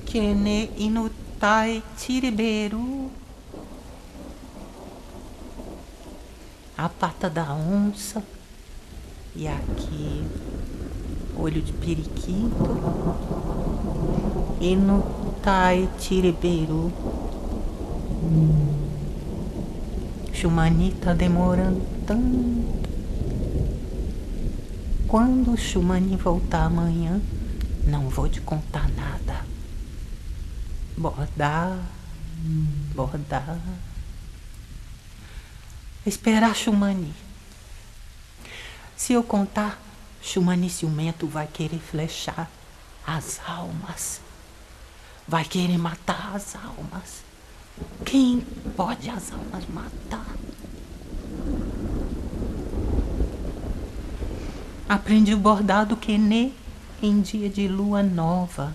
Kene inutai tiriberu. A pata da onça. E aqui, olho de periquito. Inutai tiriberu. Xumani tá demorando tanto. Quando o Xumani voltar amanhã, não vou te contar nada. Bordar, bordar. Esperar Xumani. Se eu contar, Xumani ciumento vai querer flechar as almas. Vai querer matar as almas. Quem pode as almas matar? Aprendi o bordado Kenê em dia de lua nova.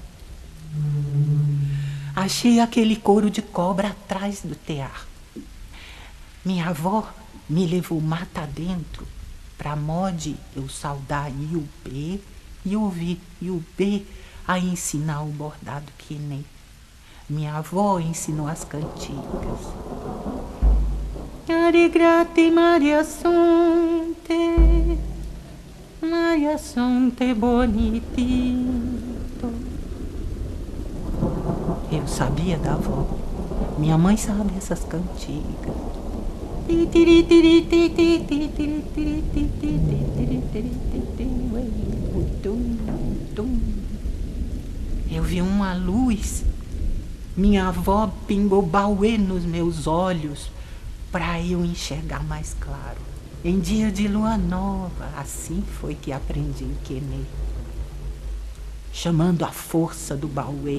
Achei aquele couro de cobra atrás do tear. Minha avó me levou mata dentro pra mode eu saudar Iubê e ouvir Iubê a ensinar o bordado Kenê. Minha avó ensinou as cantigas. Arigrate Maria Sonte, Maria Sonte bonitito. Eu sabia da avó. Minha mãe sabe essas cantigas. Eu vi uma luz. Minha avó pingou bauê nos meus olhos para eu enxergar mais claro. Em dia de lua nova, assim foi que aprendi o Kenê, chamando a força do bauê.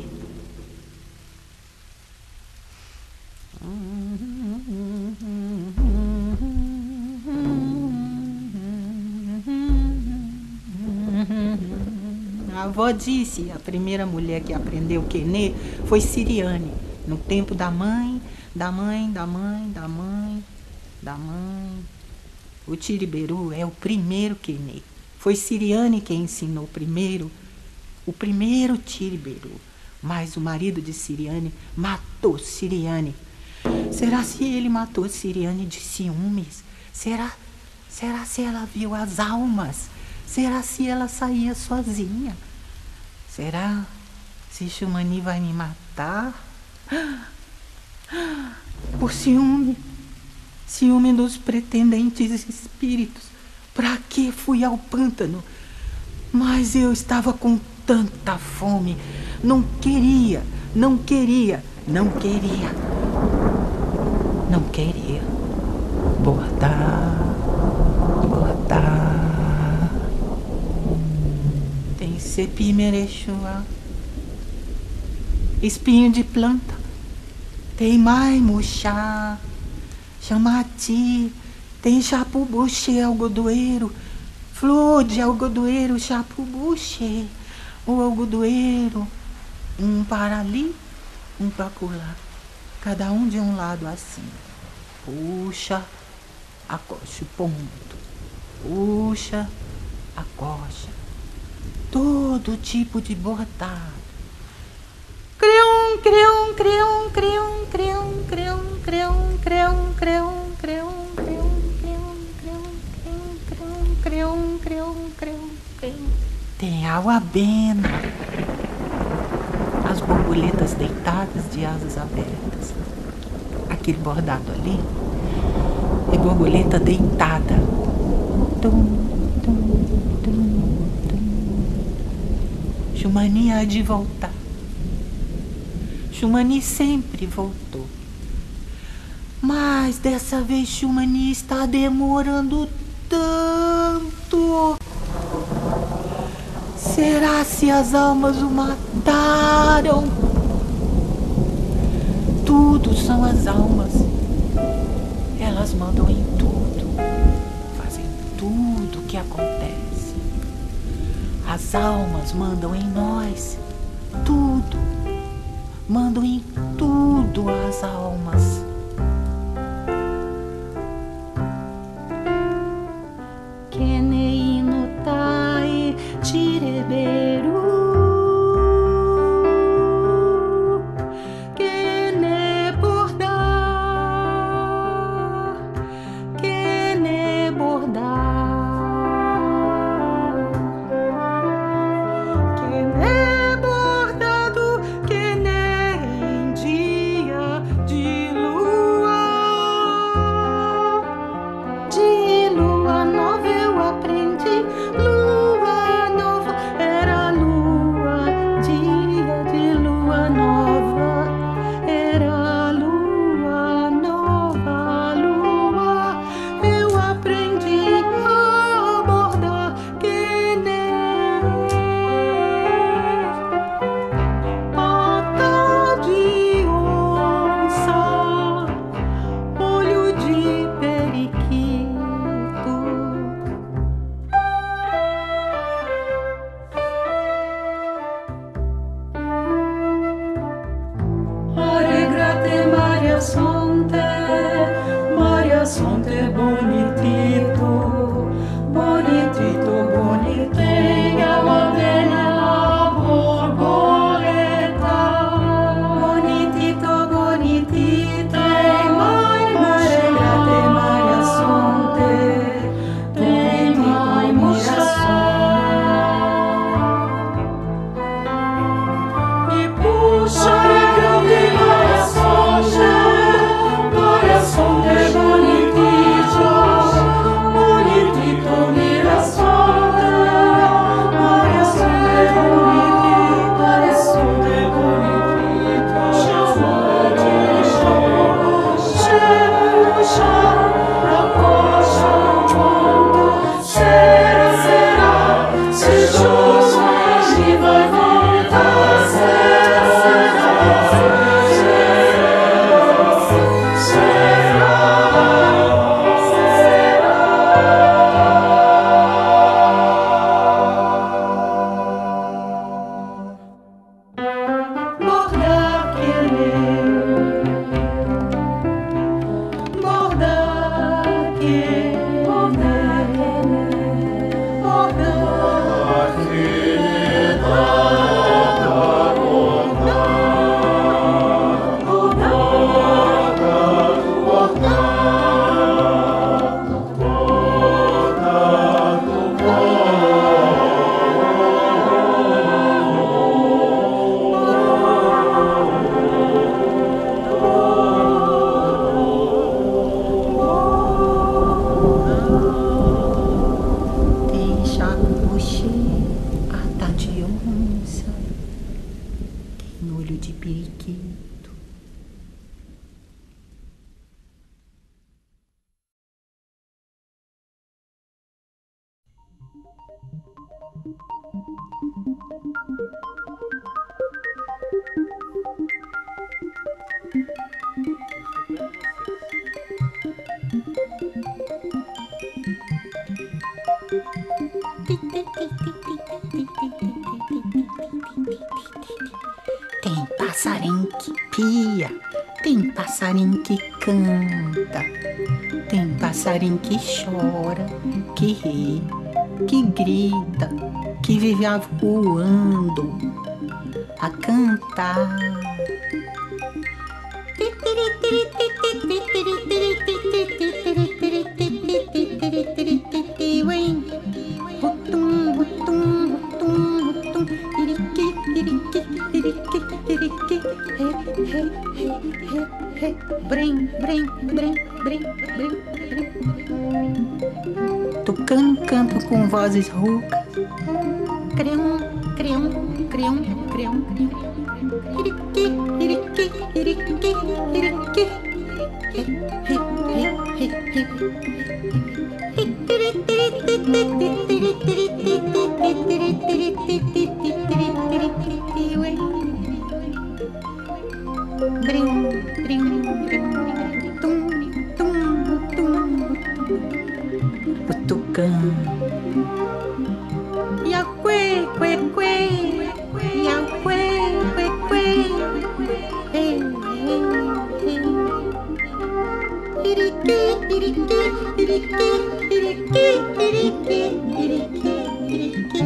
A avó disse, a primeira mulher que aprendeu Kenê foi Siriane, no tempo da mãe. O tiriberu é o primeiro Kenê. Foi Siriane quem ensinou primeiro, o primeiro tiriberu. Mas o marido de Siriane matou Siriane. Será se ele matou Siriane de ciúmes? Será se ela viu as almas? Será se ela saía sozinha? Será se Xumani vai me matar? Por ciúme. Ciúme dos pretendentes espíritos. Pra que fui ao pântano? Mas eu estava com tanta fome. Não queria. Bordar. Tem cepi merechua, espinho de planta. Tem maimuxá, chamati. Tem chapubuxê algodoeiro, flor de algodoeiro, chapubuxê. O algodoeiro, um para ali, um para colar. Cada um de um lado assim. Puxa, acocha o ponto. Puxa, acocha. Todo tipo de bordado. Creum, creum, creum, creum, creum, creum, creum, creum, creum, creum, creum, creum, creum. Tem água benta. As borboletas deitadas de asas abertas. Aquele bordado ali é borboleta deitada. Xumani há de voltar. Xumani sempre voltou. Mas dessa vez Xumani está demorando tanto. Será se as almas o mataram? Tudo são as almas. Elas mandam em tudo. Fazem tudo o que acontece. As almas mandam em nós. Tudo. Mandam em tudo as almas. Kenei no tai tireberu. bonitito, bonitito, bonitinha, ovelha borboleta. Bonitito, bonitito, mãe Maria, tem Maria Sonte, tem mãe e puxa e grande Maria Sonte, Maria Sonte bonitito, bonitito, Maria Sonte, Maria Sonte bonitito, Maria Sonte bonitito, puxa, a coxa, será, se justo e vai voltar, olho de periquito. Tem passarinho que pia, tem passarinho que canta, tem passarinho que chora, que ri, que grita, que vive voando, a cantar. Brim, brim, brim, brim, brim, brim. Tocando canto com vozes roucas. Creum, creum, creum, creum, creum. Iriqui, iriqui, iriqui, iriqui. Brim, brim, brim, tum, tum, tum, o tucano. Iaque, que, iaque, que, iriqui, iriqui, iriqui, iriqui, iriqui, iriqui, iriqui,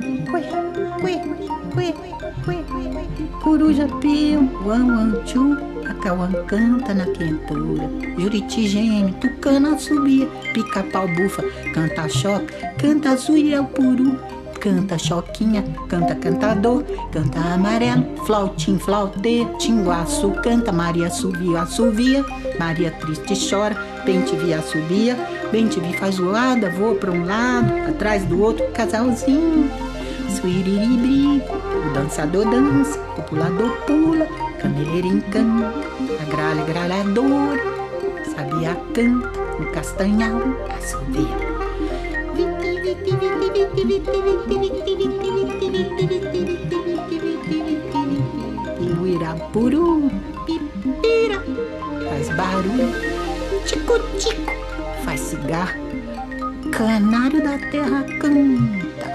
que. Coruja pio, uan, uan, tchu, acauã canta na quentura, juriti geme, tucana subia, pica-pau bufa, canta choca, canta azul e o puru, canta choquinha, canta cantador, canta amarelo, flautim, flauteiro, tinguaçu, canta Maria assovia, assovia, Maria triste chora, bem te vi assobia, bem te vi faz zoada, voa pra um lado, atrás do outro, casalzinho, suiriribri, o dançador dança, o pulador pula, candeleirinho canta, a gralha gralhadora, sabia canta, o castanhal assovia. E o irapuru pipira, faz barulho, tico-tico, faz cigarro, canário da terra canta.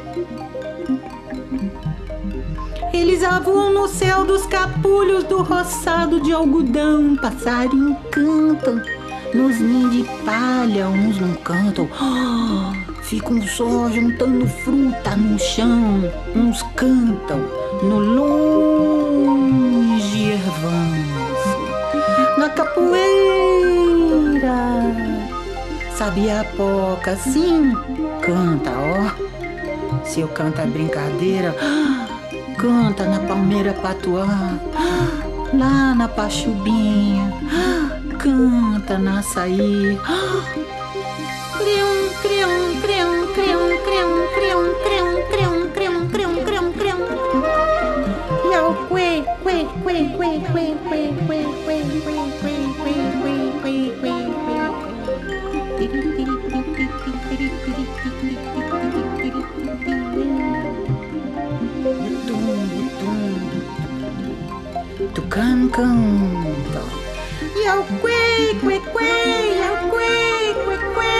Eles avoam no céu dos capulhos do roçado de algodão, passarinho canta, nos ninhos de palha, uns não cantam, ficam só juntando fruta no chão, uns cantam no longe ervanço, na capoeira. Sabiapoca, sim, canta, ó. Se eu canto é brincadeira, canta na palmeira patuá, lá na pachubinha, canta na açaí. Crium, crium, crium, crium, crium, crium, crium, crium, crium, crium, crium, crium. Yau, que, que, que, que, que, que, que, que, que, que, que, que, que, Tucano canta. Yau, que, que, que, yau, que, que, que.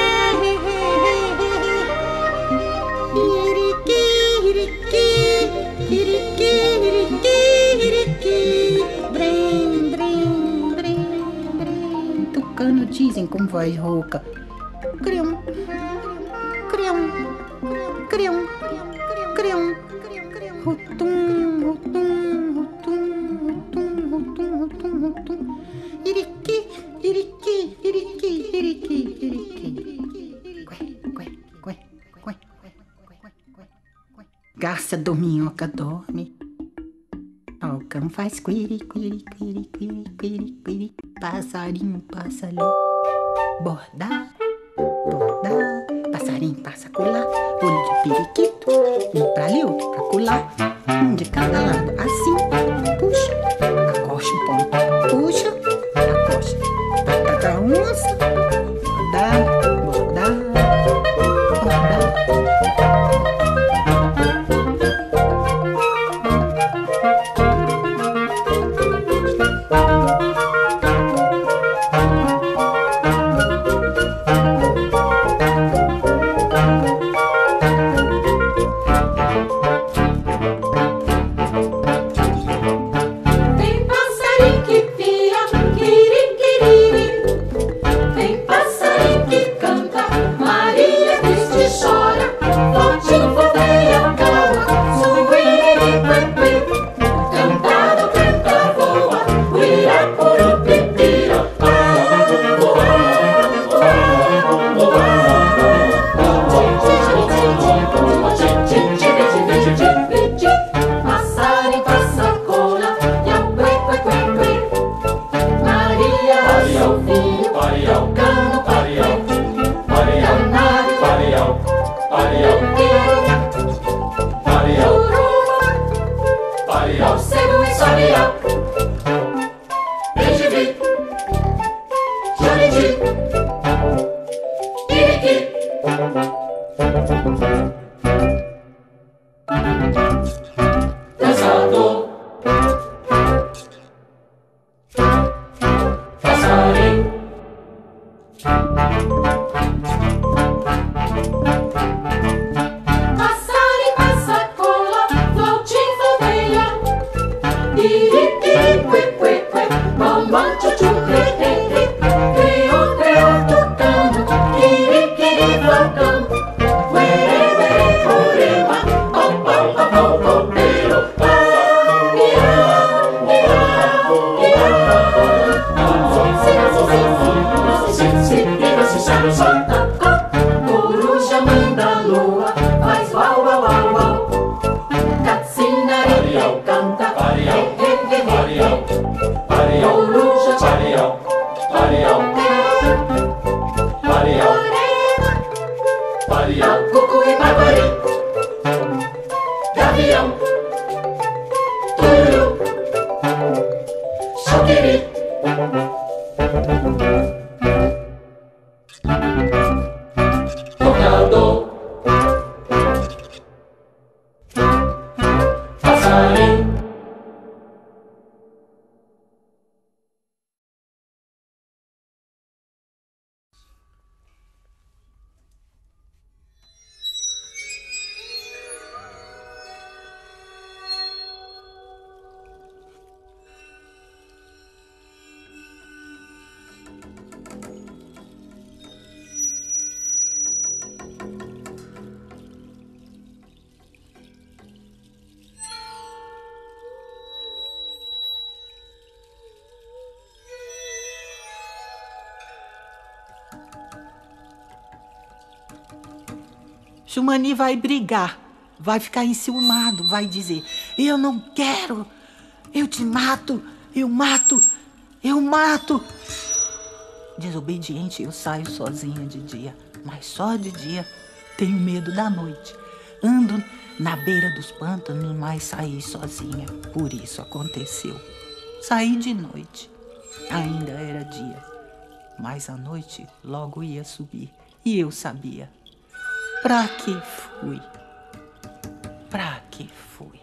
Iriki, iriki, iriki, iriki, iriki. Brim, brim, brim, brim. Tucano dizem com voz rouca. Crium, crium, crium, crium, rutum, rutum, rutum, rutum, rutum, rutum, rutum. Iriki, iriki, iriki, iriki, iriki. Garça do minhoca dorme. O cão faz quiri, quiri, quiri, quiri, quiri, quiri. Passarinho passa ali. Bordar, bordar. Passarinho passa colar. Olho de periquito. Um pra ali, outro pra colar. Um de cada lado. Assim, puxa, acosta um ponto. Puxa, acosta. Pata da onça. Bordar, bordar, bordar. Xumani vai brigar, vai ficar enciumado, vai dizer: eu não quero, eu te mato, eu mato, eu mato. Desobediente, eu saio sozinha de dia, mas só de dia. Tenho medo da noite. Ando na beira dos pântanos, mas saí sozinha. Por isso aconteceu. Saí de noite. Ainda era dia, mas a noite logo ia subir. E eu sabia. Pra que fui? Pra que fui?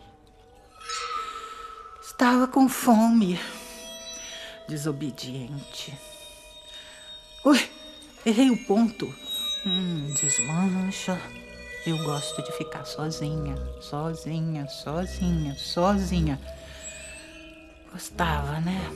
Estava com fome. Desobediente. Ui, errei o ponto. Desmancha. Eu gosto de ficar sozinha, sozinha, sozinha, sozinha. Gostava, né?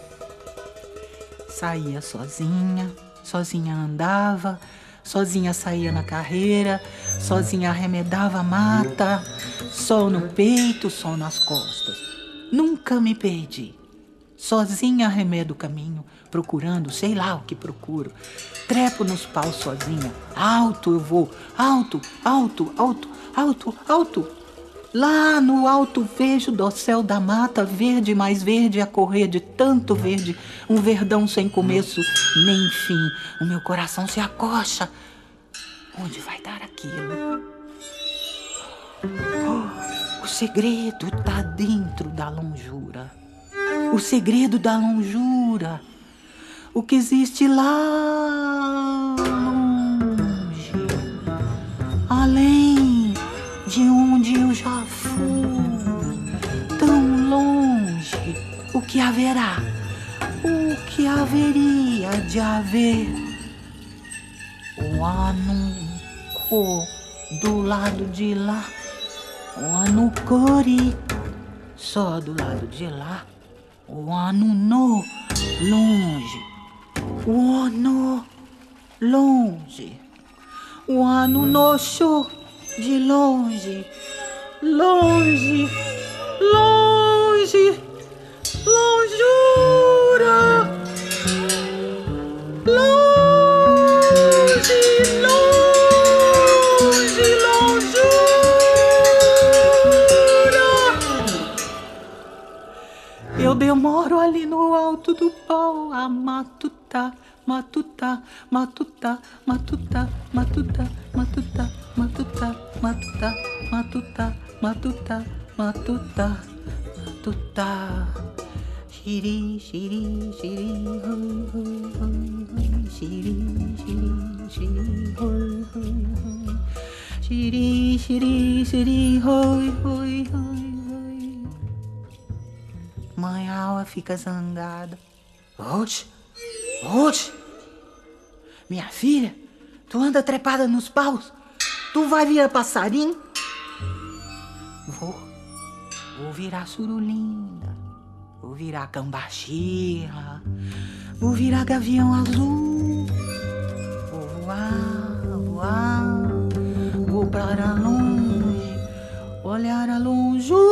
Saía sozinha, sozinha andava, sozinha saía na carreira, sozinha arremedava a mata, sol no peito, sol nas costas. Nunca me perdi. Sozinha arremedo o caminho, procurando, sei lá o que procuro. Trepo nos paus sozinha, alto eu vou, alto, alto, alto, alto, alto. Lá no alto vejo do céu da mata, verde mais verde a correr de tanto verde, um verdão sem começo nem fim. O meu coração se acocha. Onde vai dar aquilo? O segredo tá dentro da longura. O segredo da longura. O que existe lá longe, além de onde eu já fui, tão longe. O que haverá? O que haveria de haver? O Anuco do lado de lá, o Anucori só do lado de lá, o Anuno longe, o Ono longe, o Anunosho de longe, longe, longe, longura, longe, longe, longura. Eu demoro ali no alto do pau a matutar, matutar, matutar, matutar, matutar, matutar, matutar, matutar, matutar, matutar, matutar, matutar. Xiri, xiri, xiri, hoi, hoi, hoi, hoi. Xiri, xiri, xiri, hoi, hoi, hoi. Xiri, xiri, xiri, hoi, hoi, hoi, hoi. Mãe Aua fica zangada. Oxe, oxe, minha filha, tu anda trepada nos paus? Tu vai virar passarinho? Vou virar surulinda, vou virar cambaxila, vou virar gavião azul, vou voar, voar, vou para longe, olhar a longura.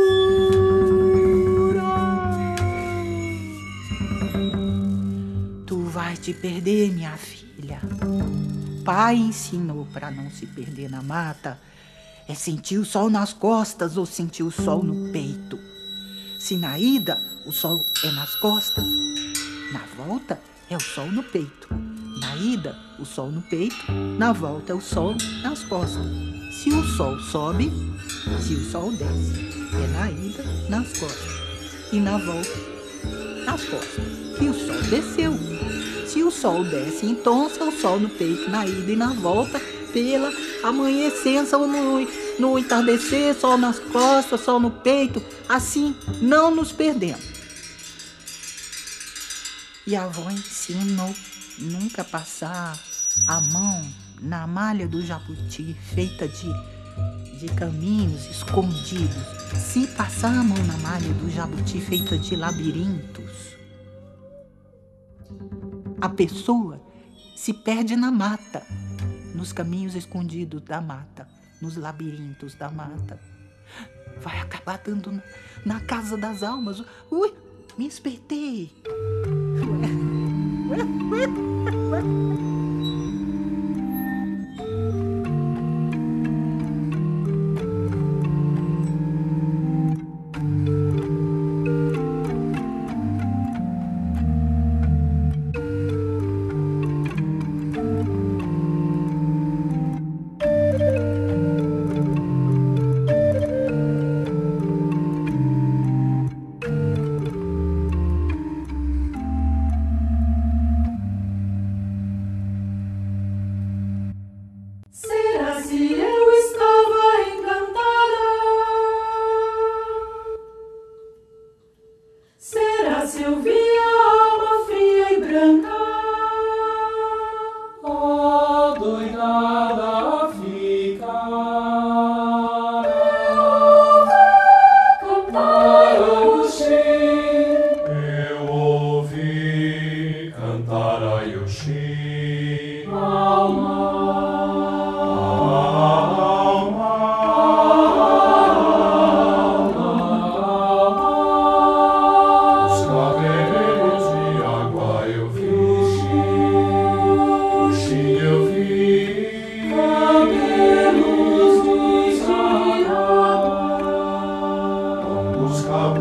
Tu vai te perder, minha filha. Pai ensinou para não se perder na mata. É sentir o sol nas costas ou sentir o sol no peito. Se na ida o sol é nas costas, na volta é o sol no peito. Na ida, o sol no peito, na volta é o sol nas costas. Se o sol sobe, se o sol desce, é na ida, nas costas. E na volta, nas costas. E o sol desceu. Se o sol desce, então é o sol no peito, na ida e na volta, pela amanhecência ou no entardecer, sol nas costas, sol no peito. Assim não nos perdemos. E a avó ensinou nunca passar a mão na malha do jabuti, feita de caminhos escondidos. Se passar a mão na malha do jabuti, feita de labirintos, a pessoa se perde na mata, nos caminhos escondidos da mata, nos labirintos da mata. Vai acabar dando na casa das almas. Ui, me espetei.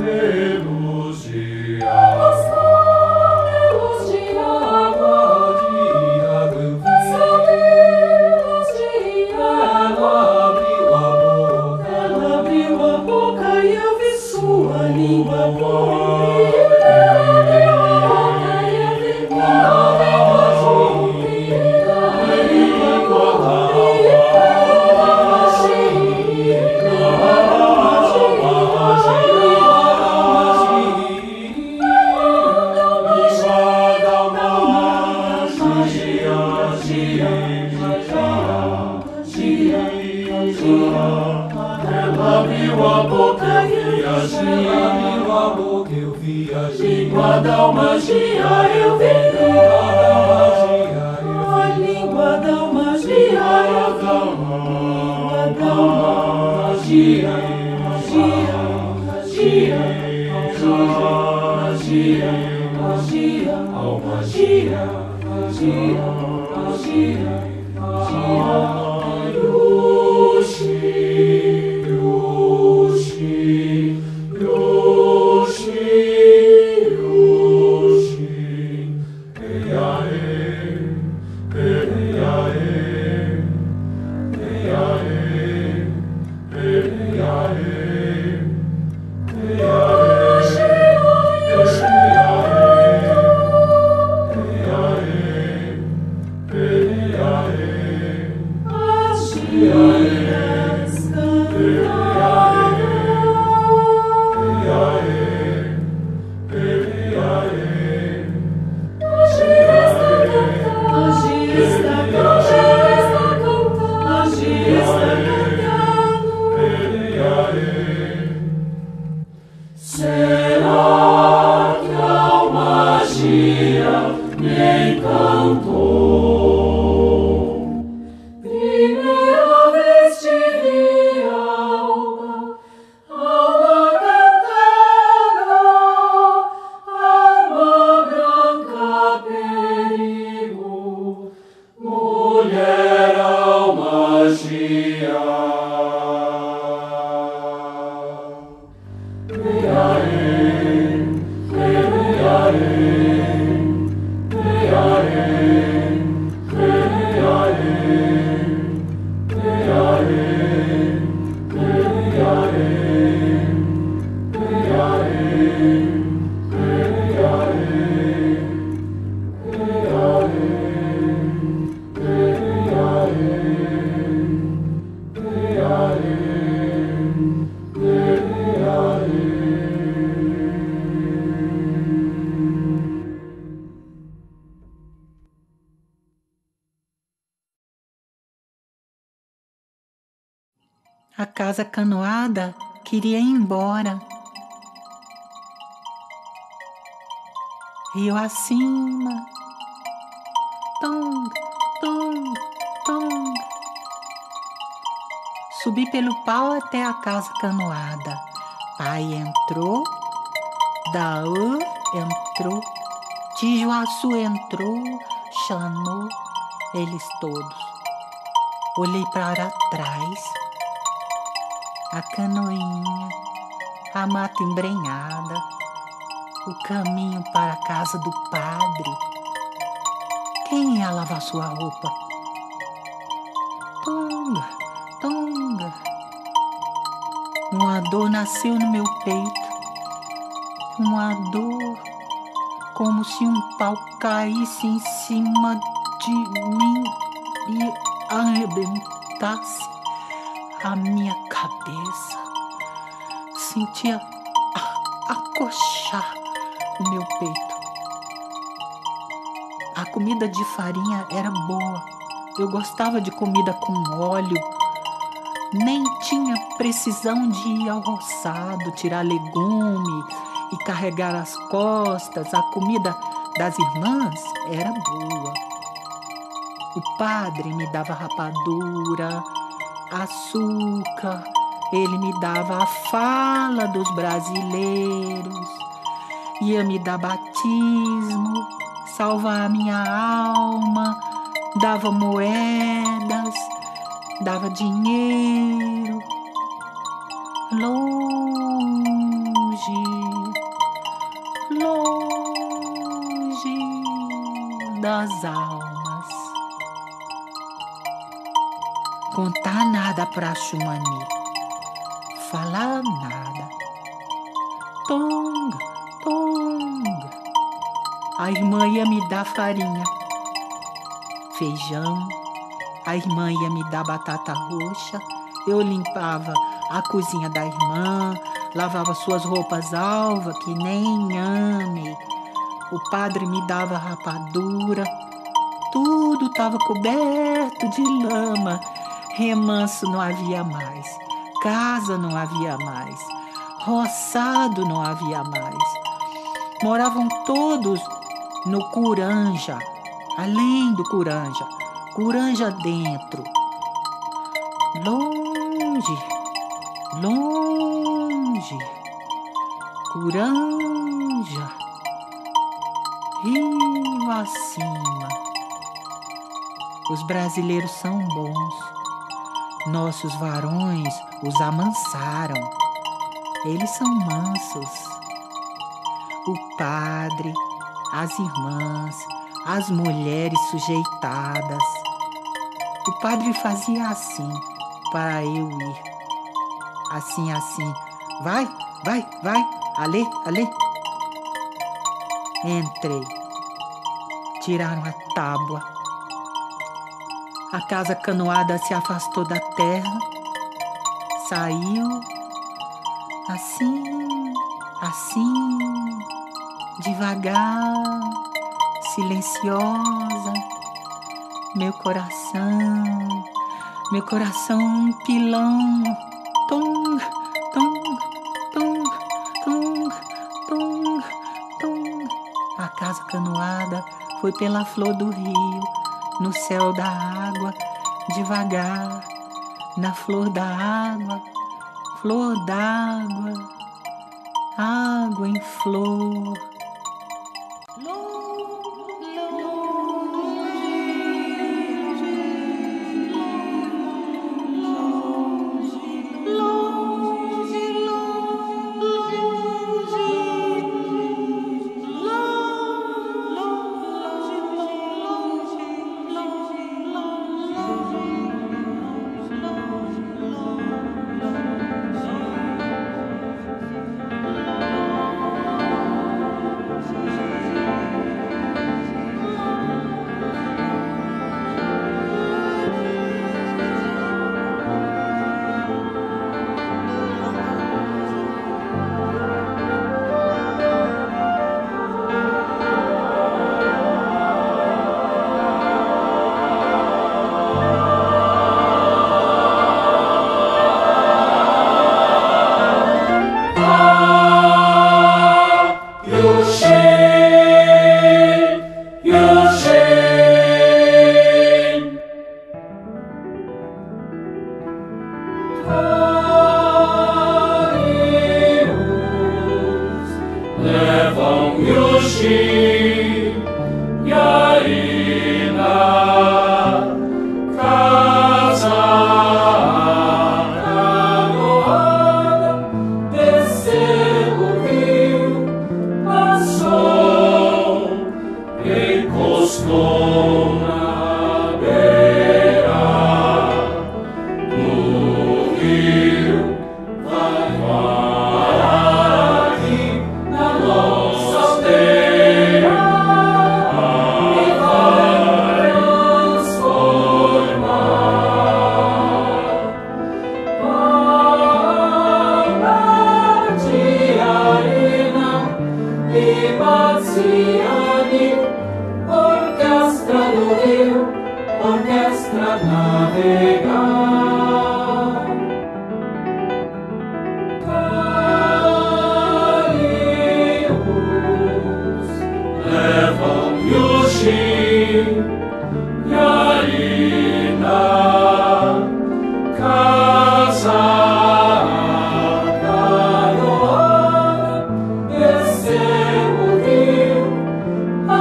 cabelos de água, ela abriu a boca, eu vi a língua da magia, eu vi a língua da magia, será que a magia me encantou? Primeira vez tive alma cantada, alma branca perigo, mulher alma magia. A casa canoada queria ir embora. Rio acima, tonga, tonga, tonga. Subi pelo pau até a casa canoada. Pai entrou, Daú entrou, Tijuaçu entrou, chamou eles todos. Olhei para trás, a canoinha, a mata embrenhada, o caminho para a casa do padre. Quem ia lavar sua roupa? Tonga, tonga. Uma dor nasceu no meu peito, uma dor como se um pau caísse em cima de mim e arrebentasse a minha cabeça. Sentia acochar o meu peito. A comida de farinha era boa. Eu gostava de comida com óleo. Nem tinha precisão de ir ao roçado, tirar legume e carregar as costas. A comida das irmãs era boa. O padre me dava rapadura, açúcar, ele me dava a fala dos brasileiros, ia me dar batismo, salvar a minha alma, dava moedas, dava dinheiro. Longe das almas. Contar nada pra Xumani, falar nada. Tonga, tonga. A irmã ia me dar farinha, feijão. A irmã ia me dar batata roxa. Eu limpava a cozinha da irmã, lavava suas roupas alva, que nem ame. O padre me dava rapadura. Tudo estava coberto de lama. Remanso não havia mais. Casa não havia mais. Roçado não havia mais. Moravam todos no Curanja, além do Curanja, Curanja dentro. Longe, longe, Curanja, rio acima. Os brasileiros são bons. Nossos varões os amansaram. Eles são mansos. O padre, as irmãs, as mulheres sujeitadas. O padre fazia assim para eu ir. Assim, assim. Vai, vai, vai. Ali, ali. Entrei. Tiraram a tábua. A casa canoada se afastou da terra. Saiu. Assim, assim. Devagar. Silenciosa. Meu coração um pilão. Tung, tung, tung, tung, tung, tung. A casa canoada foi pela flor do rio, no céu da água, devagar, na flor da água, flor d'água, água em flor.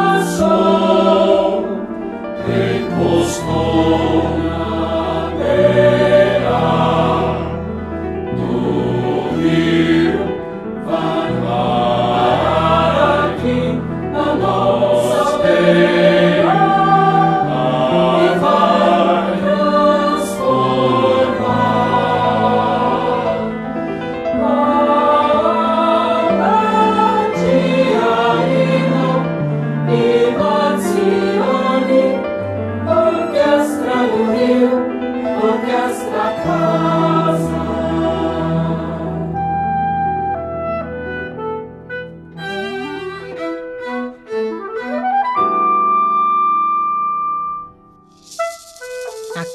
Encostou na beira.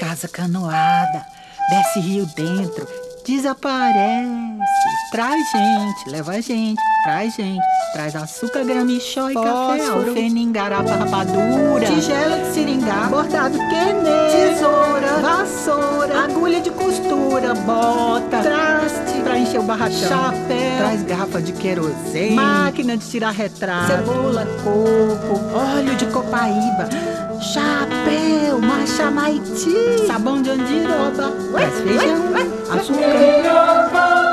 Casa Canoada, desce rio dentro, desaparece. Traz gente, leva gente, traz açúcar, gramichó e café, alfenim, garapa, rapadura, tigela de seringá, bordado, quenê, tesoura, vassoura, agulha de costura, bota, traste pra encher o barracão, chapéu, traz garrafa de querosene, máquina de tirar retrato, cebola, coco, óleo de copaíba, chapéu, marcha maiti, sabão de andiroba, traz feijão, açúcar.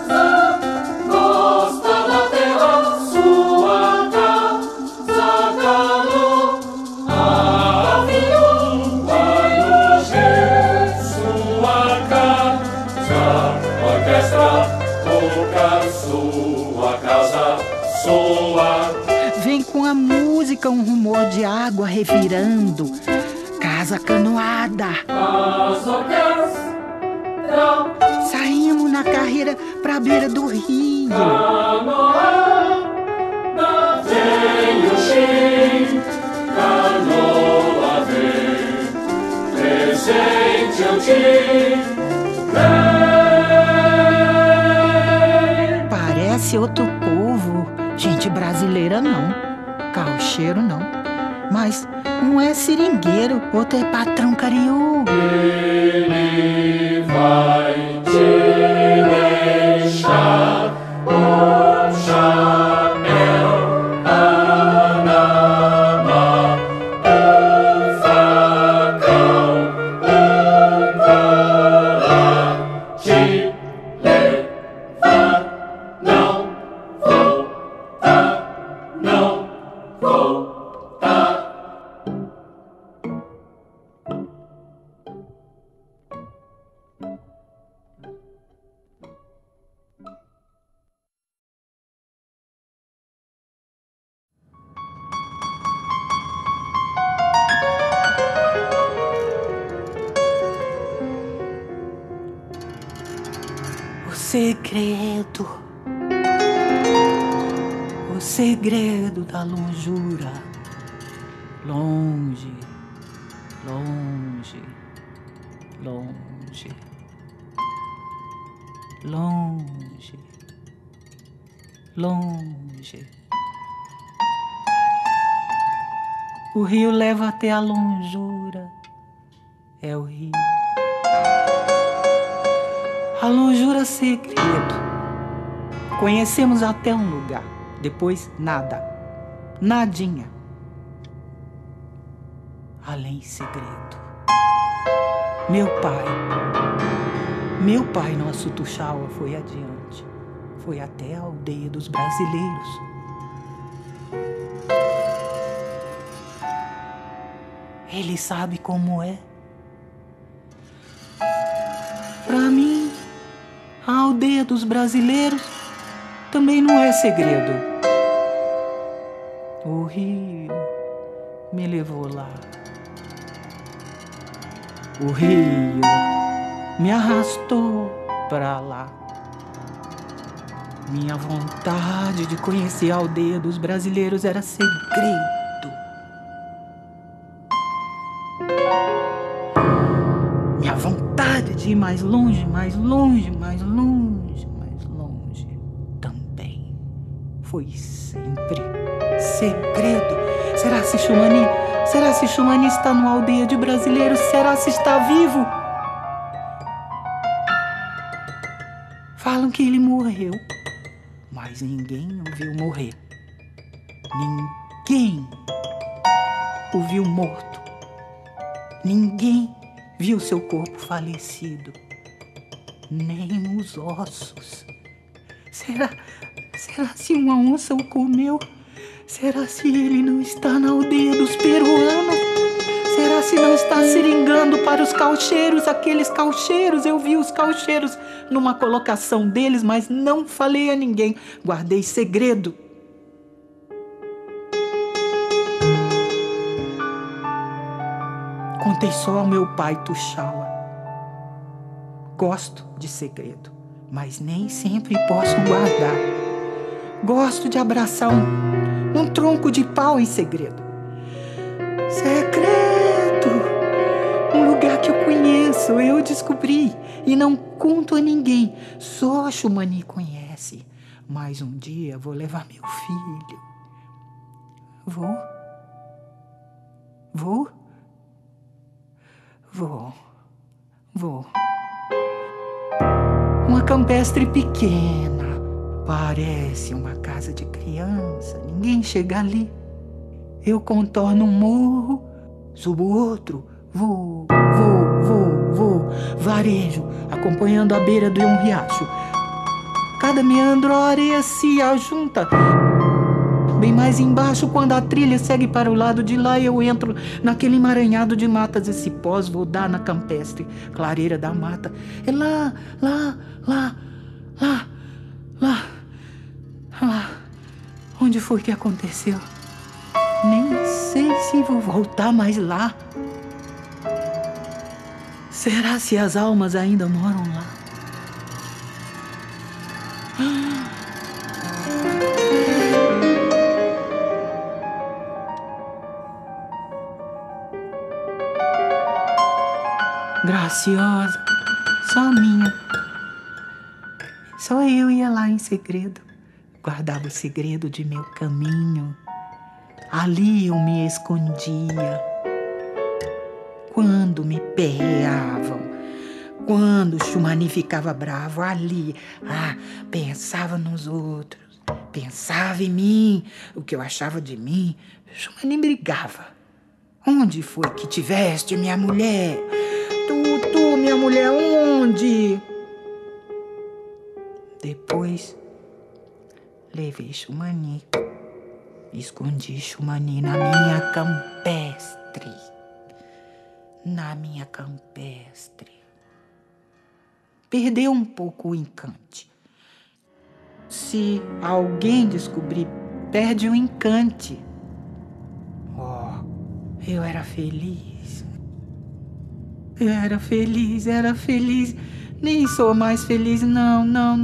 Gosta da terra, sua casa calor. Avião vai no G, sua casa. Orquestra toca, sua casa soa. Vem com a música um rumor de água revirando. Casa Canoada. As orquestras saímos na carreira pra beira do rio. canoada, vem o Xim, canoa vem, presente eu te dei. Parece outro povo, gente brasileira não, caucheiro não, mas um é seringueiro, outro é patrão cariú. Ele vai te deixar o chapéu, anamá, um facão, um colar, te levar, não voltar, não voltar. O segredo da longura, longe, longe, longe, longe, longe. O rio leva até a longura, é o rio. A longura, segredo. Conhecemos até um lugar, depois nada, nadinha. Além segredo. Meu pai, nosso Tuxaua, foi adiante, foi até a aldeia dos brasileiros. Ele sabe como é. Pra mim, a aldeia dos brasileiros também não é segredo. O rio me levou lá. O rio me arrastou pra lá. Minha vontade de conhecer a aldeia dos brasileiros era segredo. Minha vontade de ir mais longe, mais longe, mais longe, mais longe também foi sempre segredo. Será se Xumani? Será se Xumani está numa aldeia de brasileiros? Será se está vivo? Falam que ele morreu, mas ninguém o viu morrer. Ninguém o viu morto. Ninguém viu seu corpo falecido, nem os ossos. Será se uma onça o comeu? Será se ele não está na aldeia dos peruanos? Será se não está seringando para os caucheiros, aqueles caucheiros? Eu vi os caucheiros numa colocação deles, mas não falei a ninguém. Guardei segredo. Contei só ao meu pai Tuxaua. Gosto de segredo, mas nem sempre posso guardar. Gosto de abraçar um tronco de pau em segredo. Segredo, um lugar que eu conheço, eu descobri e não conto a ninguém. Só a Xumani conhece. Mas um dia vou levar meu filho. Vou. Uma campestre pequena, parece uma casa de criança, ninguém chega ali. Eu contorno um morro, subo outro, vou, varejo, acompanhando a beira de um riacho. Cada meandro a areia se ajunta. Bem mais embaixo, quando a trilha segue para o lado de lá, eu entro naquele emaranhado de matas e cipós, vou dar na campestre clareira da mata. É lá. Onde foi que aconteceu? Nem sei se vou voltar mais lá. Será se as almas ainda moram lá? Graciosa, só minha. Só eu ia lá em segredo. Guardava o segredo de meu caminho. Ali eu me escondia. Quando me perreavam, quando o Xumani ficava bravo, ali, pensava nos outros, pensava em mim, o que eu achava de mim. O Xumani brigava. Onde foi que tiveste minha mulher? Tu, minha mulher, onde? Depois, levei Xumani. Escondi Xumani na minha campestre. Perdeu um pouco o encante. Se alguém descobrir, perde o encante. Eu era feliz. Era feliz. Nem sou mais feliz, não.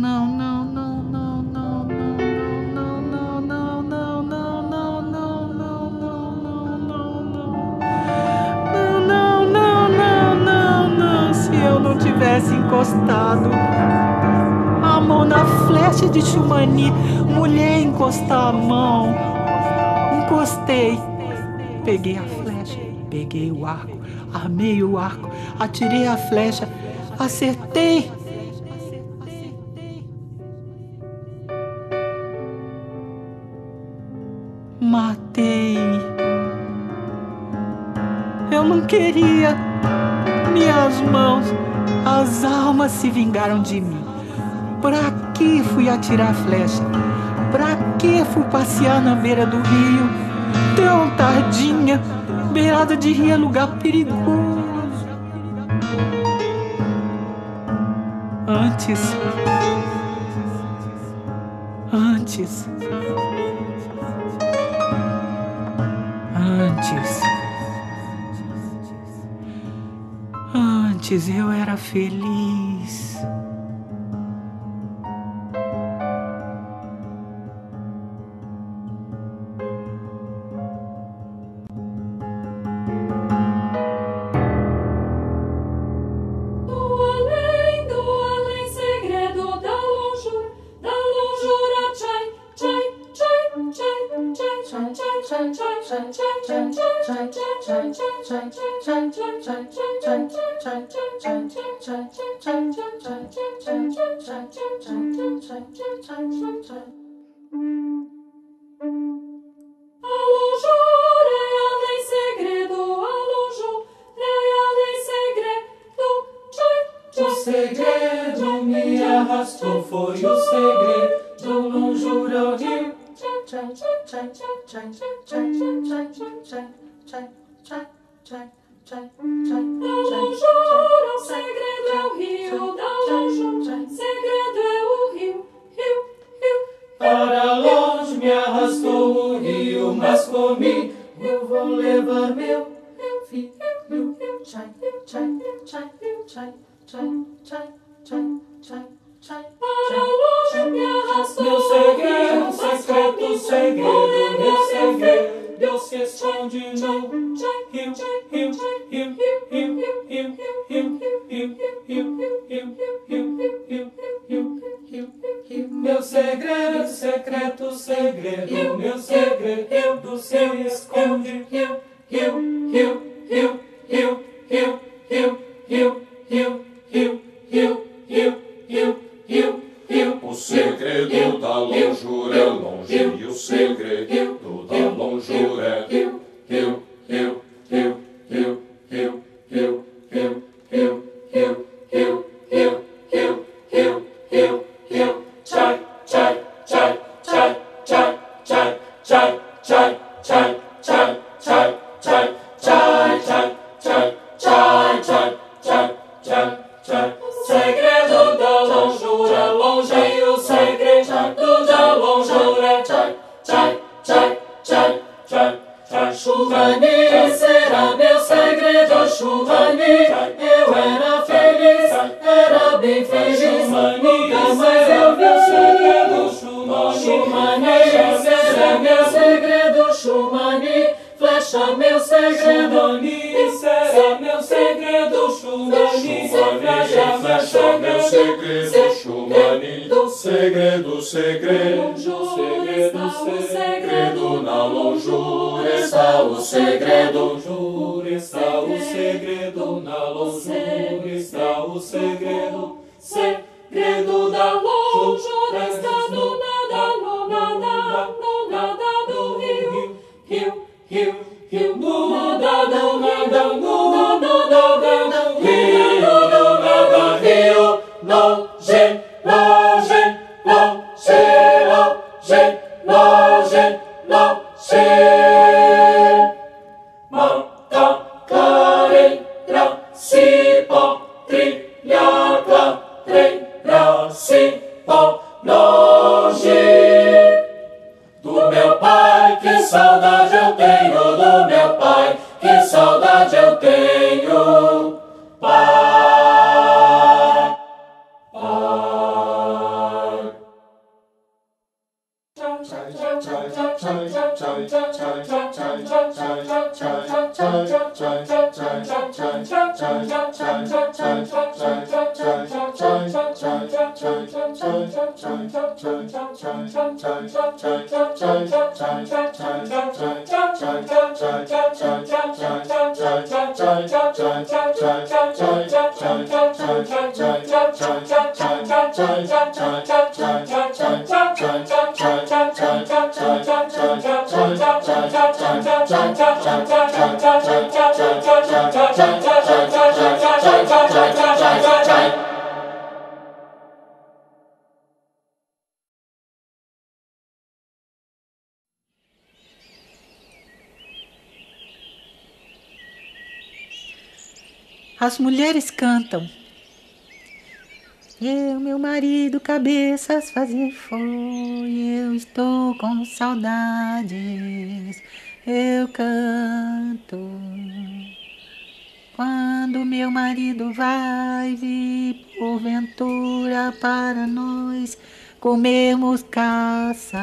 Se eu não tivesse encostado a mão na flecha de Xumani, mulher, encostar a mão. Encostei. Peguei a flecha, peguei o arco, armei o arco, atirei a flecha, acertei. Matei. Eu não queria. Minhas mãos, as almas se vingaram de mim. Pra que fui atirar a flecha? Pra que fui passear na beira do rio? Tão tardinha, beirada de rio é lugar perigoso. Antes, eu era feliz. O segredo me arrastou, foi o segredo, lonjura ao rio. Da lonjura, o segredo é o rio, da lonjura, segredo é o rio. Para longe me arrastou o rio, mas comigo eu vou levar meu filho. Para longe me arrastou meu segredo, meu segredo. Deus se esconde no rio, rio, rio, rio, rio, rio, rio, rio. Meu segredo, secreto segredo, meu segredo se esconde. Rio, rio, rio, rio, rio, rio, rio, rio, rio, rio, rio, rio, rio, rio, rio. O segredo da longura é longe e o segredo da longura é rio, rio, rio, rio, rio, rio, rio, rio, rio, rio, rio, rio, rio, rio, rio, rio. Chai, chai, chai, chai, chai, chai, chai, chai, chai, chai, chai, chai, chai, chai, chai, chai, chai, chai, chai, chai. Segredo da longura, longe o segredo da longura. Chai, chai, chai, chai, chai, chai. Chuvani será meu segredo, Chuvani. Eu era feliz, era bem feliz. Nunca mais eu vi o segredo, Chumani. Será meu segredo, Chumani. Flecha meu segredo, será meu segredo, Chumani. Flecha meu segredo, Chumani. Segredo, segredo, segredo, na longura está o segredo. Está o segredo, na longura está o segredo. Segredo da longura está no nada, no nada, no nada do rio, rio, rio, rio, no nada, no nada, no nada do rio, no nada, rio, longe, longe, longe, longe, longe, longe. Macacareira, cipó, trilha, clareira, cipó, longe do meu pai, que saudade eu tenho do meu pai, que saudade eu tenho, pai, pai. As mulheres cantam. Eu, meu marido, cabeças fazer foi, eu estou com saudades, eu canto. Quando meu marido vai vir porventura para nós comermos caça.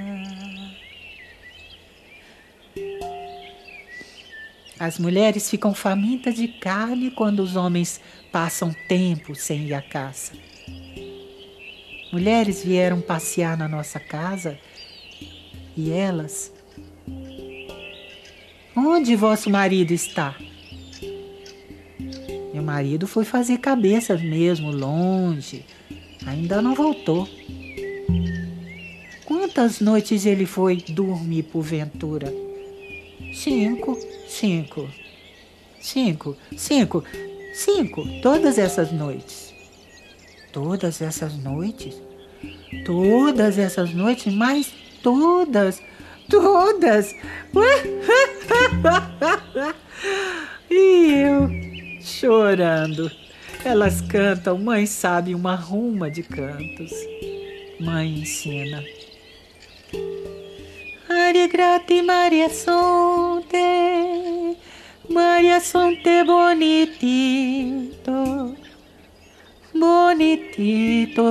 As mulheres ficam famintas de carne quando os homens passam tempo sem ir à caça. Mulheres vieram passear na nossa casa e elas... Onde vosso marido está? Meu marido foi fazer cabeças mesmo, longe. Ainda não voltou. Quantas noites ele foi dormir porventura? 5, 5, 5, 5, 5. Todas essas noites. Todas essas noites? Todas essas noites, mas todas, todas. E eu chorando. Elas cantam, mãe sabe uma ruma de cantos. Mãe ensina. Maria grati, Maria sonte bonitito. Bonitito,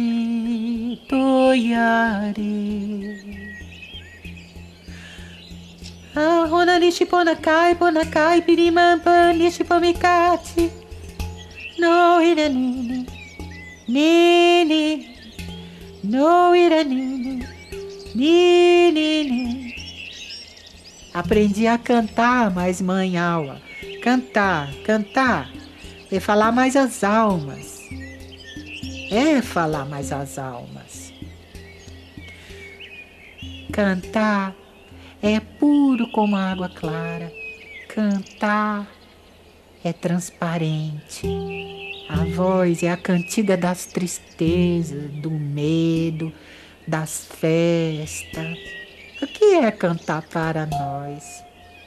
bonitito, yare. Ah, Ronanishi Ponacai, Pirimampa, Nishipamikati. No iranini, nini, no iranini, nini. Aprendi a cantar mais, mãe Aua. Cantar é falar mais as almas. É falar mais as almas. Cantar é puro como a água clara. Cantar é transparente. A voz é a cantiga das tristezas, do medo, das festas. O que é cantar para nós?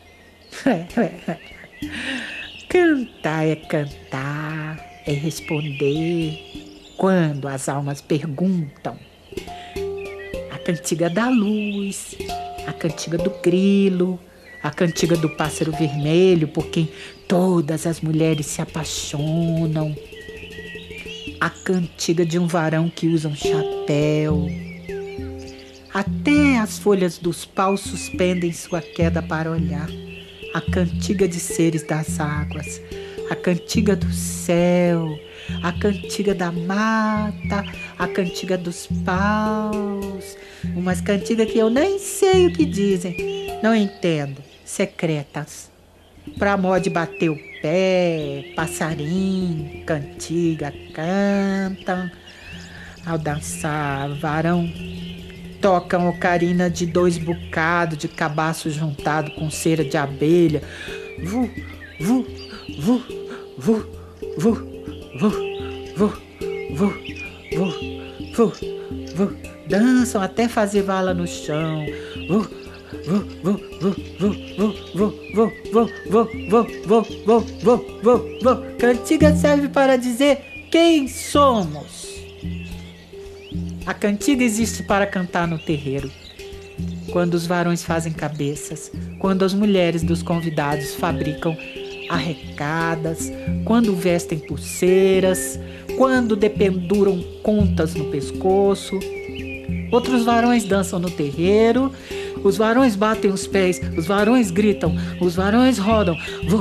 Cantar, é responder quando as almas perguntam. A cantiga da luz, a cantiga do grilo, a cantiga do pássaro vermelho, por quem todas as mulheres se apaixonam. A cantiga de um varão que usa um chapéu. Até as folhas dos paus suspendem sua queda para olhar. A cantiga de seres das águas, a cantiga do céu, a cantiga da mata, a cantiga dos paus. Umas cantigas que eu nem sei o que dizem, não entendo, secretas. Pra modo de bater o pé, passarinho, cantiga, cantam. Ao dançar, varão, tocam ocarina de 2 bocados de cabaço juntado com cera de abelha. Vu, vu, vu, vu, vu, vu, vu, vu, vu, vu, vu. Dançam até fazer vala no chão. Vu, vu, vu, vu, vu, vu, vu, vu, vu, vu, vu, vu, vu, vu, vu, vu. Cantiga serve para dizer quem somos. A cantiga existe para cantar no terreiro, quando os varões fazem cabeças, quando as mulheres dos convidados fabricam arrecadas, quando vestem pulseiras, quando dependuram contas no pescoço. Outros varões dançam no terreiro, os varões batem os pés, os varões gritam, os varões rodam.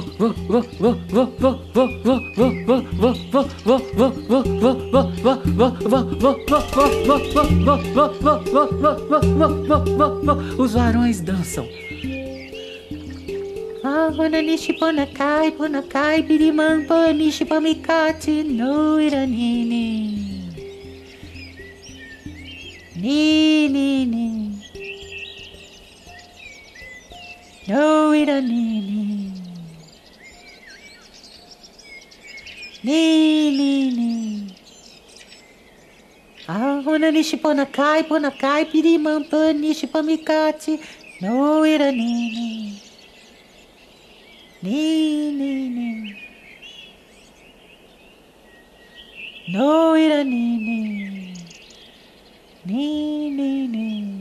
Os varões dançam. Ponacai, Pirimampa, Nishipamikati, no iranini. Ni. No iranini. Ni. Ahona Nishiponacai, Pirimampa, Nishipamikati, no iranini. Ni. No iranini. Ni.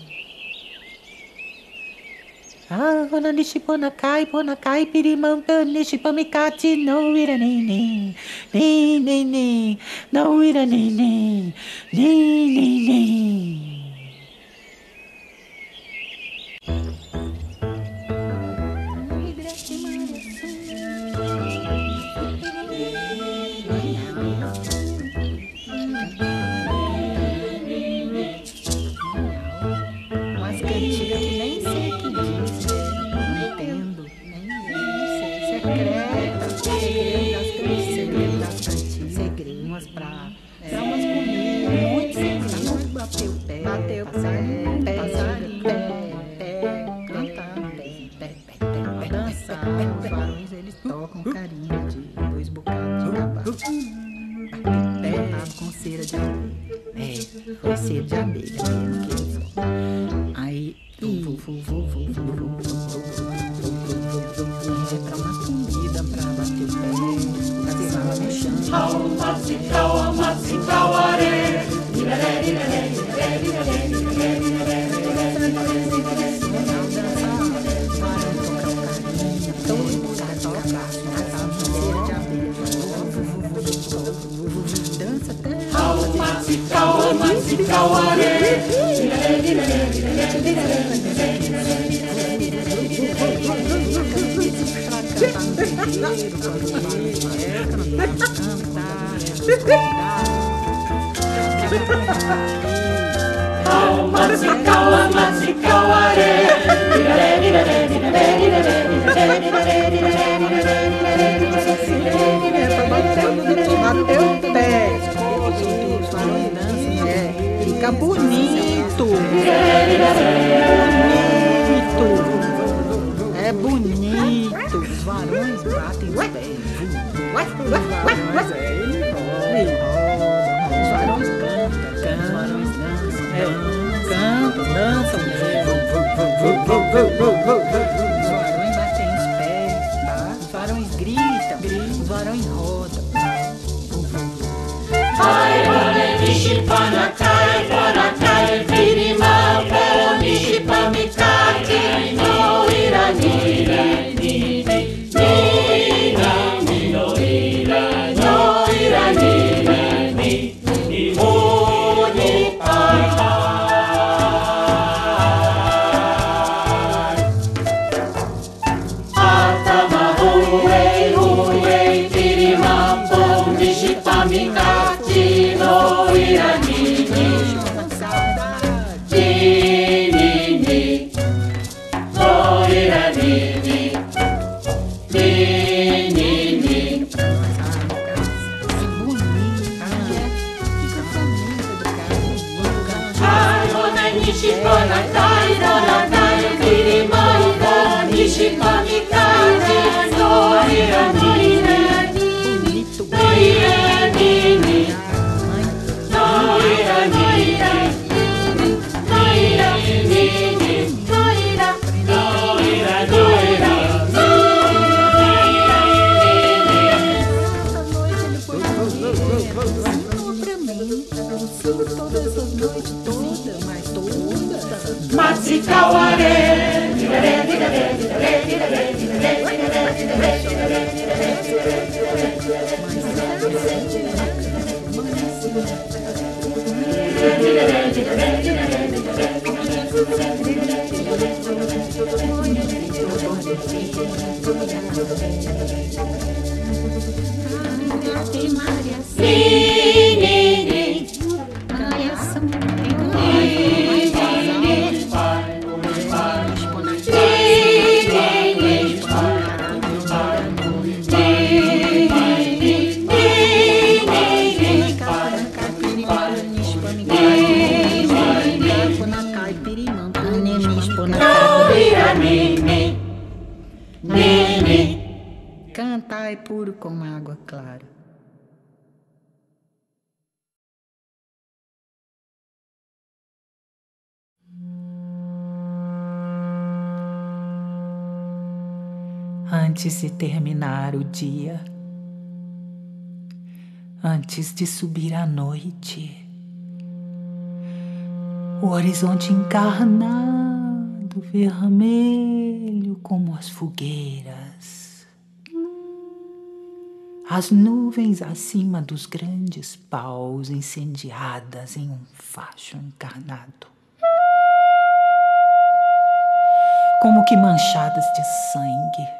Ahona Nishiponacai, Pirimampa, Nishipamikati, no iranini. Ni. No iranini. Ni. Umas cantigas que nem sei o que diz, não entendo, nem sei. Segredo das cantigas, segredo, umas pra umas comidas, muito segredo, muito bater o pé, passarinho, cantar, dançar. Os varões eles tocam carinho de 2 bocados de cabaço, pé com cera de abelha. Foi cera de abelha mesmo que eles usam. Aí é pra uma comida, pra bater o pé, fazer vala no chão. Matsikauare, dança até Bateu o pé. Fica bonito. É bonito. Os varões batem os pés. Os varões cantam, dançam mesmo. Os varões batem os pés, tá? Os varões gritam, os varões rodam. Ai, bora, nishipanakai, bonakai, virima, nishipamikati, no irani, no irani, Cantar é puro como água clara. Antes de terminar o dia, antes de subir a noite, o horizonte encarnado, vermelho como as fogueiras, as nuvens acima dos grandes paus incendiadas em um facho encarnado, como que manchadas de sangue.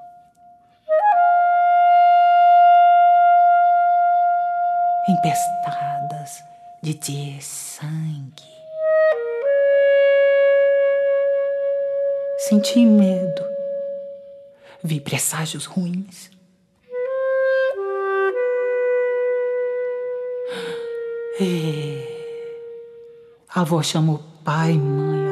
Empestadas de sangue. Senti medo, vi presságios ruins. A avó chamou pai, mãe,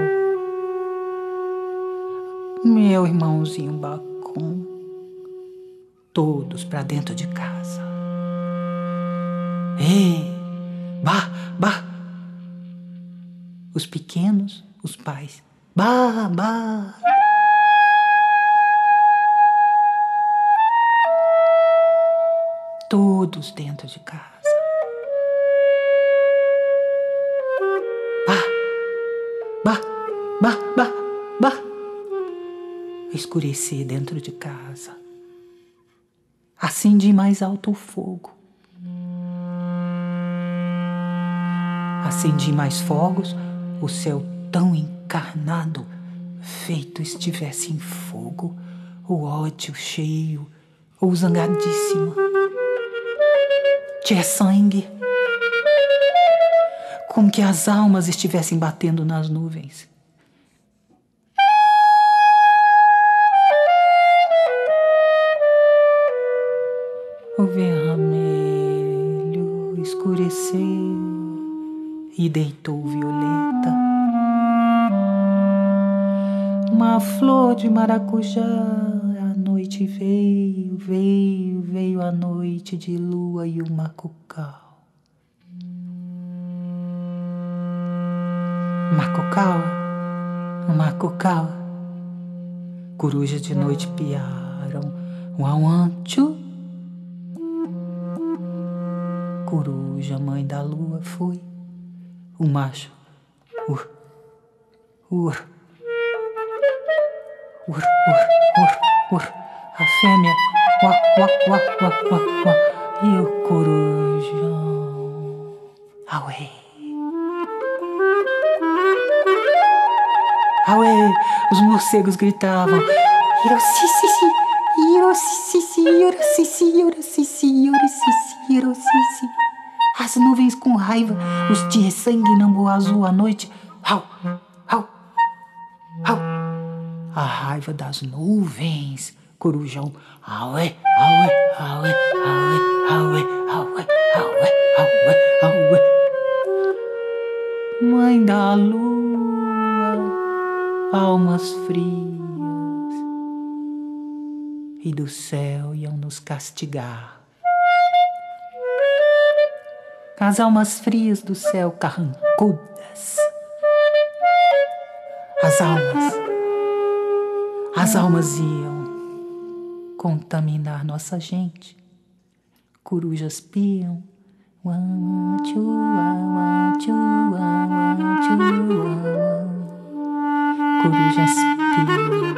avô, meu irmãozinho Bacon, todos pra dentro de casa. Bah! Os pequenos, os pais. Bah! Todos dentro de casa. Bah! Escurecer dentro de casa. Acendi mais alto o fogo. Acendi mais fogos, o céu tão encarnado, feito estivesse em fogo, ou ódio cheio, ou zangadíssima. Tinha sangue, como que as almas estivessem batendo nas nuvens. O vermelho escureceu e deitou violeta. Uma flor de maracujá, a noite veio, veio, veio a noite de lua e o macucal. Macucal, macucal, corujas de noite piaram, uauanchu. Coruja, mãe da lua, foi. O macho, ur, ur, ur, ur, ur, ur. A fêmea, uá, uá, uá, uá, uá, uá. E o corujão, auê. Auê, os morcegos gritavam. Irocicci, irocicci, irocicci, irocicci, irocicci, irocicci. As nuvens com raiva, os dias sangue nambu azul à noite. Au, au, au. A raiva das nuvens, corujão. Auê, auê, auê, auê, auê, auê, auê, auê, auê. Mãe da lua, almas frias, e do céu iam nos castigar. As almas frias do céu carrancudas. As almas iam contaminar nossa gente. Corujas piam. Corujas piam.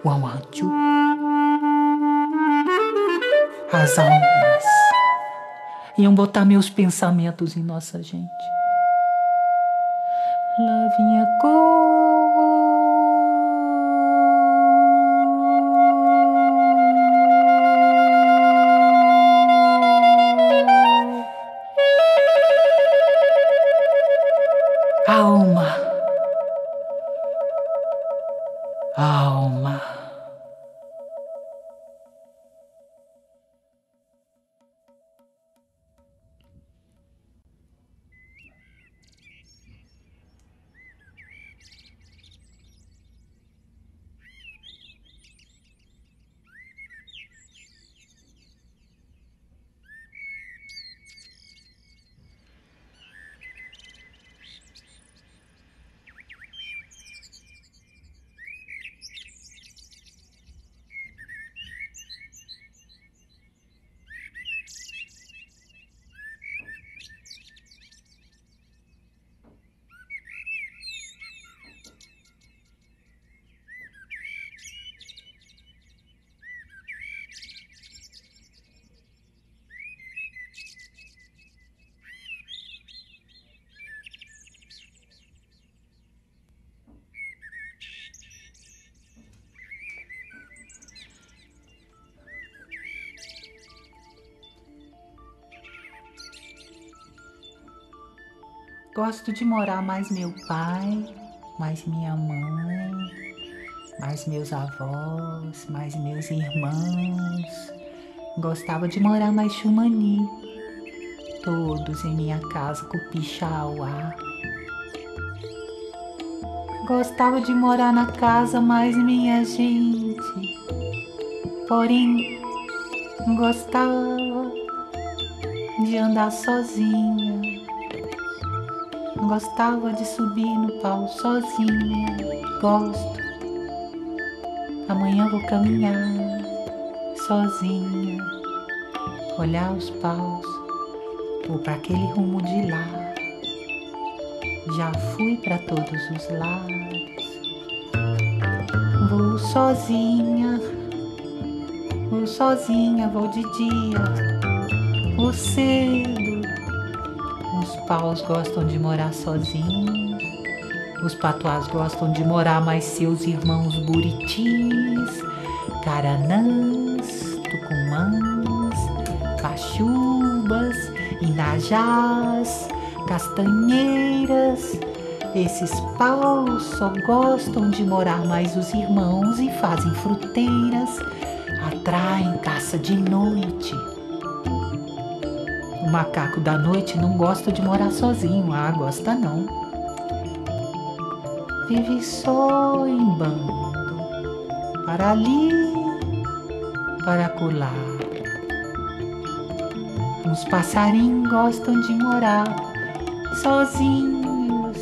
As almas iam botar meus pensamentos em nossa gente. Lá vinha alma. Gosto de morar mais meu pai, mais minha mãe, mais meus avós, mais meus irmãos. Gostava de morar mais Xumani, todos em minha casa Cupixauá. Gostava de morar na casa mais minha gente, porém gostava de andar sozinha. Gostava de subir no pau sozinha. Gosto. Amanhã vou caminhar sozinha, olhar os paus, vou para aquele rumo de lá. Já fui para todos os lados. Vou sozinha, vou de dia, vou cedo. Os paus gostam de morar sozinhos, os patuás gostam de morar mais seus irmãos buritis. Caranãs, tucumãs, pachubas, inajás, castanheiras. Esses paus só gostam de morar mais os irmãos e fazem fruteiras, atraem caça de noite. O macaco da noite não gosta de morar sozinho, gosta não. Vive só em bando, para ali, para acolá. Uns passarinhos gostam de morar sozinhos,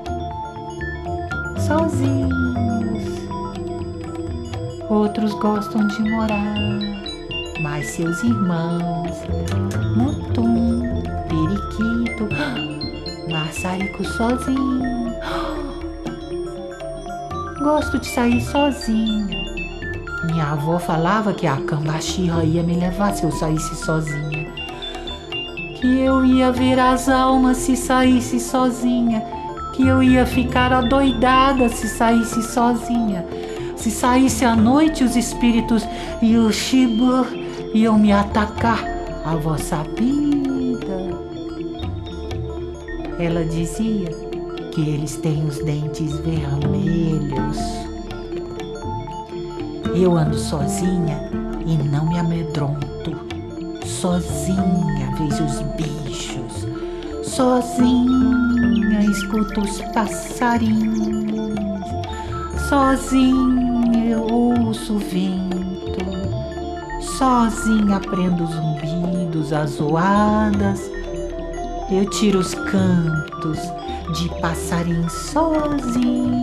outros gostam de morar mais seus irmãos, mutum, periquito, maçarico sozinho. Gosto de sair sozinha. Minha avó falava que a cambaxirra ia me levar se eu saísse sozinha, que eu ia ver as almas se saísse sozinha, que eu ia ficar adoidada se saísse sozinha. Se saísse à noite, os espíritos e o Shiba iam me atacar. A avó sabida. Ela dizia que eles têm os dentes vermelhos. Eu ando sozinha e não me amedronto. Sozinha vejo os bichos. Sozinha escuto os passarinhos. Sozinha eu ouço o vento. Sozinha aprendo os zumbidos, as zoadas. Eu tiro os cantos de passarinho sozinha.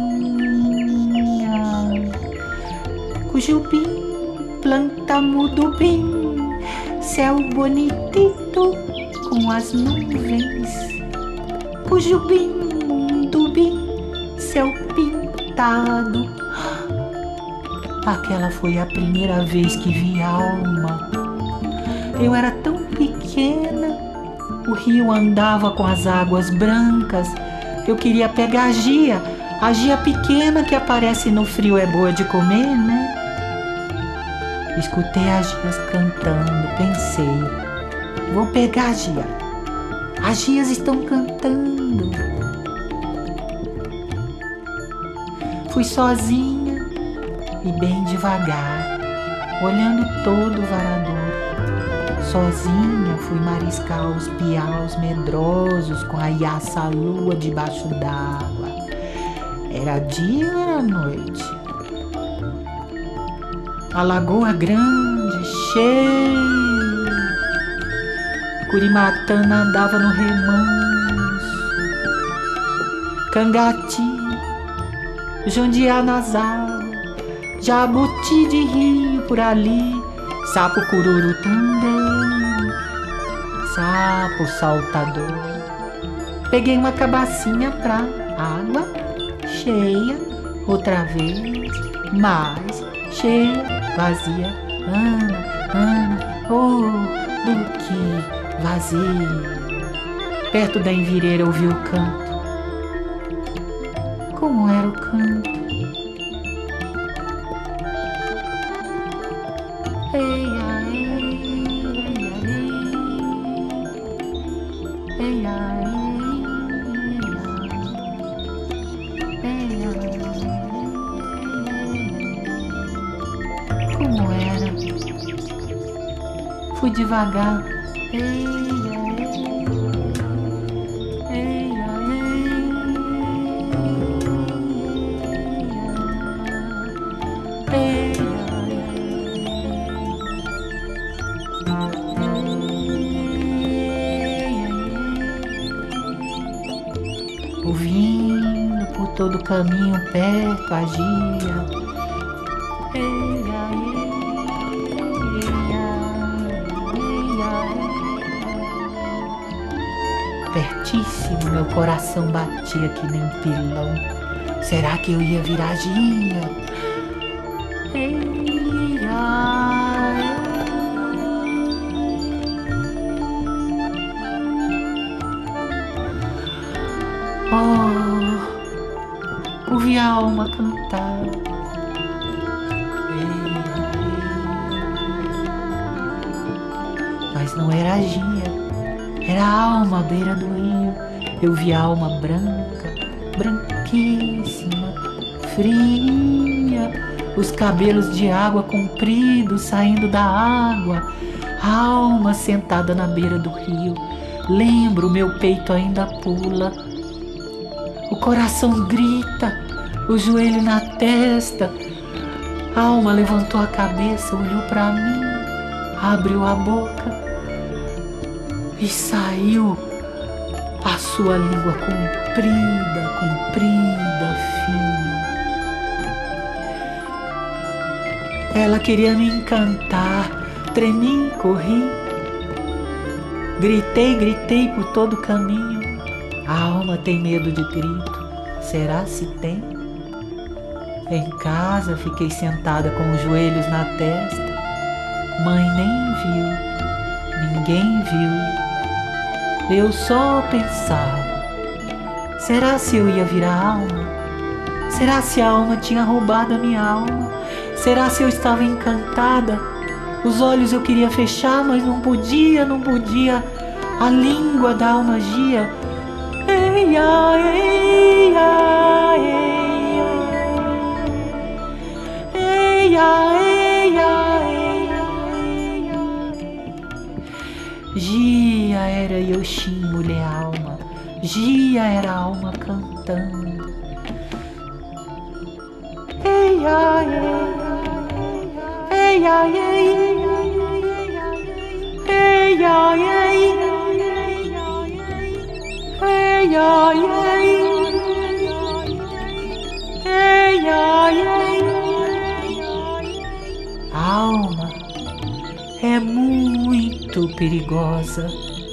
Cujubim, planta mudubim, céu bonitito com as nuvens. Cujubim, mundubim, céu pintado. Aquela foi a primeira vez que vi alma. Eu era tão pequena. O rio andava com as águas brancas. Eu queria pegar a gia pequena que aparece no frio, é boa de comer, né? Escutei as gias cantando, pensei, vou pegar a gia. As gias estão cantando. Fui sozinha e bem devagar, olhando todo o varadouro. Sozinha fui mariscar os piaus medrosos com a iaça-lua debaixo d'água. Era dia ou era noite? A lagoa grande, cheia. Curimatã andava no remanso. Cangati, jundiá nas águas. Jabuti de rio por ali. Sapo cururu também, sapo saltador. Peguei uma cabacinha pra água cheia, outra vez, mais cheia, vazia. Ana, oh, do que vazia. Perto da envireira ouvi o canto. Como era o canto? Como era? Fui devagar. Ouvindo por todo o caminho perto a gia. Pertíssimo, meu coração batia que nem pilão. Será que eu ia virar gia? Oh, ouvi a alma cantar. Mas não era a Gia, era a alma à beira do rio. Eu vi a alma branca, branquíssima, fria, os cabelos de água compridos saindo da água, a alma sentada na beira do rio. Lembro, meu peito ainda pula, o coração grita, o joelho na testa. A alma levantou a cabeça, olhou para mim, abriu a boca e saiu a sua língua comprida, comprida, fina. Ela queria me encantar, tremi, corri, gritei por todo o caminho. A alma tem medo de grito, será se tem? Em casa fiquei sentada com os joelhos na testa. Mãe nem viu, ninguém viu. Eu só pensava, será se eu ia virar alma? Será se a alma tinha roubado a minha alma? Será se eu estava encantada? Os olhos eu queria fechar, mas não podia, não podia. A língua da alma agia. Eia, eia, eia, eia, eia, eia. Gia era Yoxim, mulher alma. Gia era a alma cantando. Eia, eia, eia, eia, eia, eia. A alma é muito perigosa.